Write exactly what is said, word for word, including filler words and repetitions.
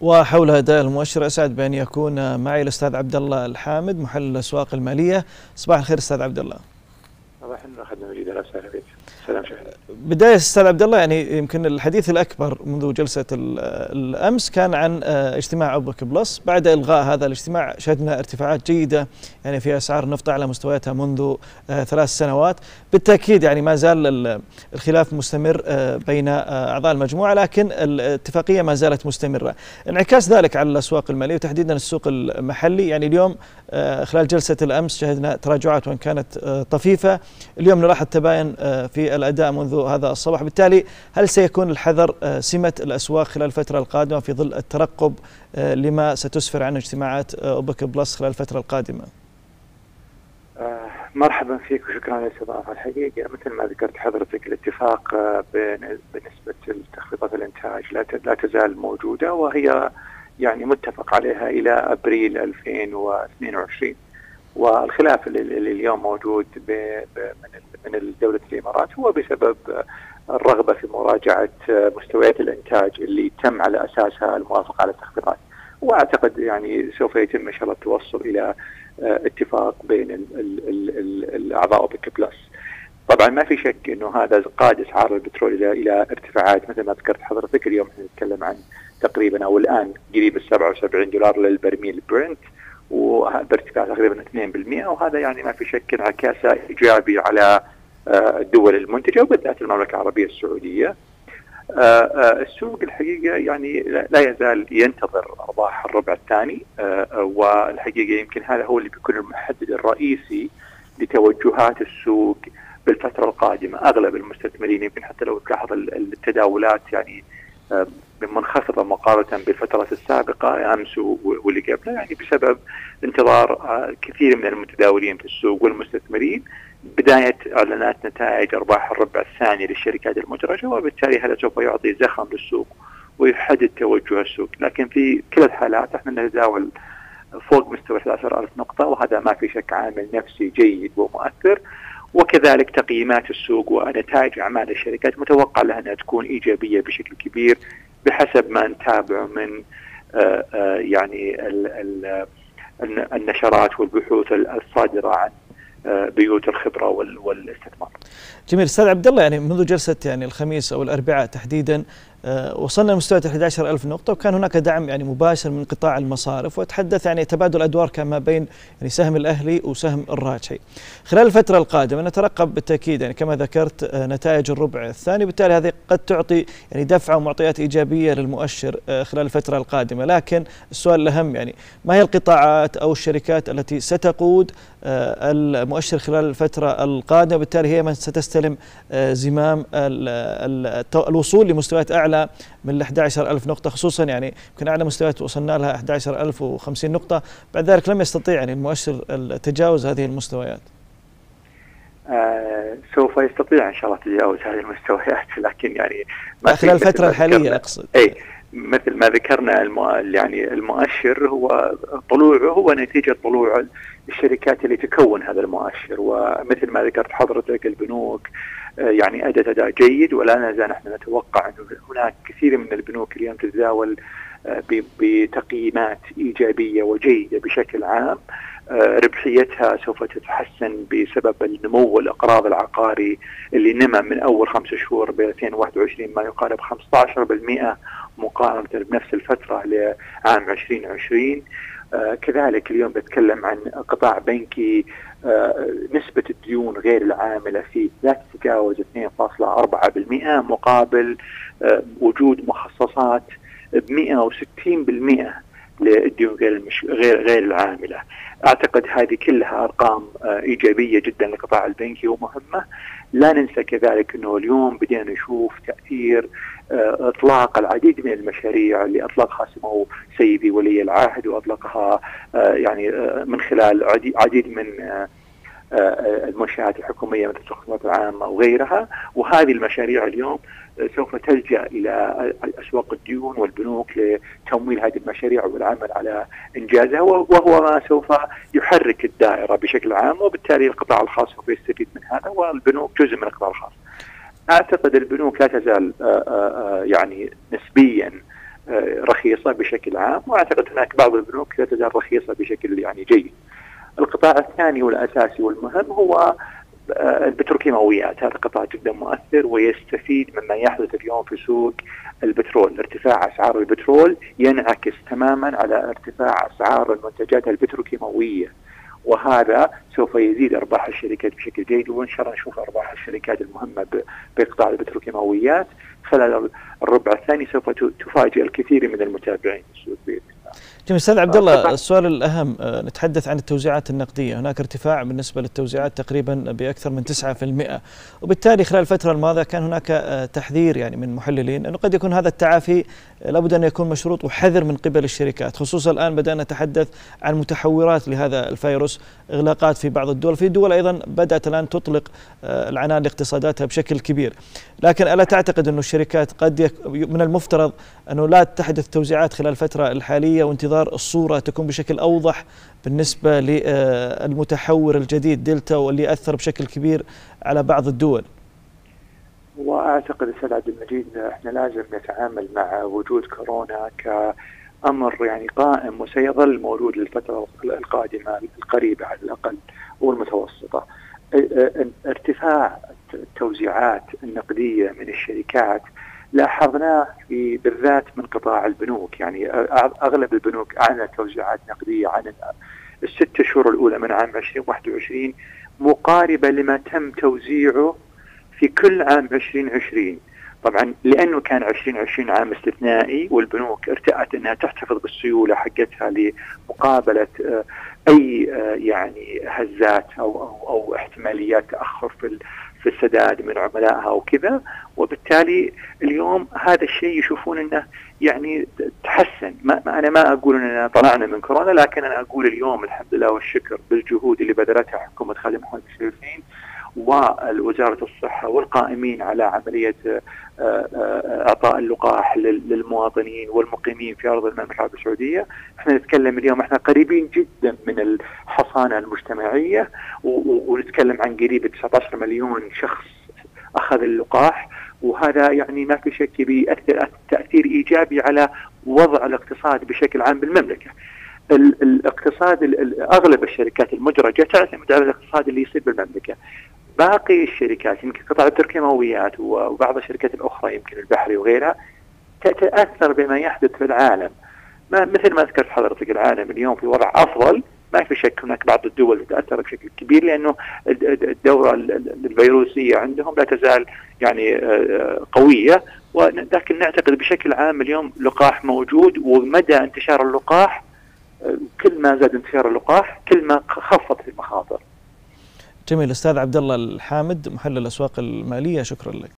وحول أداء المؤشر أسعد بأن يكون معي الأستاذ عبد الله الحامد محلل الأسواق المالية. صباح الخير أستاذ عبد الله. صباح النور أخذنا مجيد. أهلا وسهلا بك. سلام شكرا. بداية أستاذ عبد الله، يعني يمكن الحديث الأكبر منذ جلسة الأمس كان عن اجتماع أوبك بلس. بعد إلغاء هذا الاجتماع شهدنا ارتفاعات جيدة يعني في أسعار النفط على مستوياتها منذ ثلاث سنوات. بالتأكيد يعني ما زال الخلاف مستمر بين أعضاء المجموعة، لكن الاتفاقية ما زالت مستمرة. انعكاس ذلك على الأسواق المالية وتحديدا السوق المحلي، يعني اليوم خلال جلسة الأمس شهدنا تراجعات وإن كانت طفيفة. اليوم نلاحظ تباين في الأداء منذ هذا الصباح. بالتالي هل سيكون الحذر سمة الأسواق خلال الفترة القادمة في ظل الترقب لما ستسفر عنه اجتماعات أوبك بلس خلال الفترة القادمة؟ آه مرحبا فيك وشكرا على الاستضافة. الحقيقة مثل ما ذكرت حضرتك الاتفاق بالنسبة لتخفيضات الإنتاج لا تزال موجودة، وهي يعني متفق عليها إلى أبريل ألفين واثنين وعشرين. والخلاف اللي اليوم موجود من من دولة الإمارات هو بسبب الرغبة في مراجعة مستويات الإنتاج اللي تم على أساسها الموافقة على التخفيضات. وأعتقد يعني سوف يتم إن شاء الله التوصل إلى اتفاق بين ال ال ال الأعضاء أوبك بلس. طبعا ما في شك إنه هذا قاد أسعار البترول إلى إلى ارتفاعات مثل ما ذكرت حضرتك. اليوم نتكلم عن تقريبا أو الآن قريب ال سبعة وسبعين دولار للبرميل برنت، وبارتفاع تقريبا اثنين بالمئة، وهذا يعني ما في شك انعكاس ايجابي على الدول المنتجه وبالذات المملكه العربيه السعوديه. السوق الحقيقه يعني لا يزال ينتظر ارباح الربع الثاني، والحقيقه يمكن هذا هو اللي بيكون المحدد الرئيسي لتوجهات السوق بالفتره القادمه. اغلب المستثمرين يمكن حتى لو تلاحظ التداولات يعني منخفضة مقارنة بالفترات السابقة أمس واللي قبلها، يعني بسبب انتظار كثير من المتداولين في السوق والمستثمرين بداية إعلانات نتائج أرباح الربع الثاني للشركات المدرجة، وبالتالي هذا سوف يعطي زخم للسوق ويحدد توجه السوق. لكن في كل الحالات احنا نتداول فوق مستوى ثلاثة عشر ألف نقطة، وهذا ما في شك عامل نفسي جيد ومؤثر. وكذلك تقييمات السوق ونتائج أعمال الشركات متوقع لها أنها تكون إيجابية بشكل كبير بحسب ما نتابعه من آآ آآ يعني ال ال النشرات والبحوث الصادرة عن بيوت الخبرة والاستثمار. جميل أستاذ عبد الله، يعني منذ جلسة يعني الخميس أو الأربعاء تحديدا وصلنا لمستوى أحد عشر ألف نقطة، وكان هناك دعم يعني مباشر من قطاع المصارف، وتحدث يعني تبادل أدوار كان ما بين يعني سهم الأهلي وسهم الراجحي. خلال الفترة القادمة نترقب بالتأكيد يعني كما ذكرت نتائج الربع الثاني، بالتالي هذه قد تعطي يعني دفعة ومعطيات إيجابية للمؤشر خلال الفترة القادمة. لكن السؤال الأهم يعني ما هي القطاعات أو الشركات التي ستقود المؤشر خلال الفترة القادمة، بالتالي هي من ستستلم زمام الوصول لمستويات أعلى من ال أحد عشر ألف نقطة، خصوصا يعني يمكن أعلى مستويات وصلنا لها أحد عشر ألف وخمسين نقطة. بعد ذلك لم يستطيع يعني المؤشر تجاوز هذه المستويات. آه سوف يستطيع إن شاء الله تجاوز هذه المستويات، لكن يعني ما خلال الفترة الحالية أقصد. أي مثل ما ذكرنا المو... يعني المؤشر هو طلوعه هو نتيجة طلوع الشركات اللي تكون هذا المؤشر، ومثل ما ذكرت حضرتك البنوك يعني أدت أداء جيد، ولا نزال نحن نتوقع أنه هناك كثير من البنوك اليوم تتداول بتقييمات إيجابية وجيدة بشكل عام. ربحيتها سوف تتحسن بسبب النمو الإقراض العقاري اللي نمى من أول خمس شهور ب ألفين وواحد وعشرين ما يقارب خمسة عشر بالمئة مقارنة بنفس الفترة لعام عشرين عشرين. آه كذلك اليوم بتكلم عن قطاع بنكي آه نسبة الديون غير العاملة فيه لا تتجاوز اثنين فاصلة أربعة بالمئة مقابل آه وجود مخصصات ب مئة وستين بالمئة للديون غير المش... غير غير العاملة. أعتقد هذه كلها أرقام آه إيجابية جدا للقطاع البنكي ومهمة. لا ننسى كذلك أنه اليوم بدينا نشوف تأثير اطلاق العديد من المشاريع اللي اطلقها سمو سيدي ولي العهد، واطلقها يعني من خلال عديد من المنشآت الحكوميه مثل التخطيطات العامه وغيرها. وهذه المشاريع اليوم سوف تلجأ الى اسواق الديون والبنوك لتمويل هذه المشاريع والعمل على انجازها، وهو ما سوف يحرك الدائره بشكل عام، وبالتالي القطاع الخاص سوف يستفيد من هذا، والبنوك جزء من القطاع الخاص. أعتقد البنوك لا تزال آآ آآ يعني نسبيا رخيصة بشكل عام، وأعتقد هناك بعض البنوك لا تزال رخيصة بشكل يعني جيد. القطاع الثاني والأساسي والمهم هو البتروكيماويات. هذا قطاع جدا مؤثر ويستفيد مما يحدث اليوم في سوق البترول. ارتفاع أسعار البترول ينعكس تماما على ارتفاع أسعار المنتجات البتروكيماوية، وهذا سوف يزيد أرباح الشركات بشكل جيد، وإن شاء الله نشوف أرباح الشركات المهمة بقطاع البتروكيماويات خلال الربع الثاني سوف تفاجئ الكثير من المتابعين في السوق بإذن الله. جميل. أستاذ عبد الله، السؤال الأهم نتحدث عن التوزيعات النقدية. هناك ارتفاع بالنسبة للتوزيعات تقريبا بأكثر من تسعة بالمئة، وبالتالي خلال الفترة الماضية كان هناك تحذير يعني من محللين أنه قد يكون هذا التعافي لابد أن يكون مشروط وحذر من قبل الشركات، خصوصا الآن بدأنا نتحدث عن متحورات لهذا الفيروس، إغلاقات في بعض الدول، في دول أيضا بدأت الآن تطلق العنان لاقتصاداتها بشكل كبير. لكن ألا تعتقد أن الشركات قد يك من المفترض أنه لا تحدث توزيعات خلال الفترة الحالية وانتظار الصورة تكون بشكل أوضح بالنسبة للمتحور الجديد دلتا واللي أثر بشكل كبير على بعض الدول؟ وأعتقد أستاذ عبد المجيد احنا لازم نتعامل مع وجود كورونا كأمر يعني قائم وسيظل موجود للفترة القادمة القريبة على الأقل والمتوسطة. ارتفاع التوزيعات النقدية من الشركات لاحظناه في بالذات من قطاع البنوك. يعني أغلب البنوك أعلنت توزيعات نقدية عن الست شهور الأولى من عام ألفين وواحد وعشرين مقاربة لما تم توزيعه في كل عام ألفين وعشرين. طبعا لأنه كان ألفين وعشرين عام استثنائي والبنوك ارتأت أنها تحتفظ بالسيولة حقتها لمقابلة أي يعني هزات أو أو, أو احتماليات تأخر في في السداد من عملائها وكذا، وبالتالي اليوم هذا الشيء يشوفون انه يعني تحسن. ما انا ما اقول اننا طلعنا من كورونا، لكن انا اقول اليوم الحمد لله والشكر بالجهود اللي بذلتها حكومة خادم محمد الشريفين ووزارة الصحة والقائمين على عملية اعطاء اللقاح للمواطنين والمقيمين في ارض المملكة العربية السعودية. احنا نتكلم اليوم احنا قريبين جدا من الحصانة المجتمعية، ونتكلم عن قريب تسعة عشر مليون شخص اخذ اللقاح، وهذا يعني ما في شك بيأثر تأثير ايجابي على وضع الاقتصاد بشكل عام بالمملكة. الاقتصاد اغلب الشركات المدرجة تعتمد على الاقتصاد اللي يصير بالمملكة. باقي الشركات يمكن قطاع البتروكيماويات وبعض الشركات الأخرى يمكن البحري وغيرها تتأثر بما يحدث في العالم. ما مثل ما ذكرت حضرتك العالم اليوم في وضع أفضل، ما في شك هناك بعض الدول تتأثر بشكل كبير لأنه الدورة الفيروسية عندهم لا تزال يعني قوية، ولكن نعتقد بشكل عام اليوم لقاح موجود، ومدى انتشار اللقاح كل ما زاد انتشار اللقاح كل ما خفضت المخاطر. جميل. أستاذ عبد الله الحامد محلل الأسواق المالية، شكرا لك.